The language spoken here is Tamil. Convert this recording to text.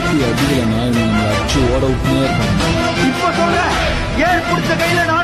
அடிக்கலைன்னா இவன் நம்மளை அடிச்சு ஓட விட்டுனே இருப்பாங்க. இப்ப சொல்ற ஏன் பிடிச்ச கையில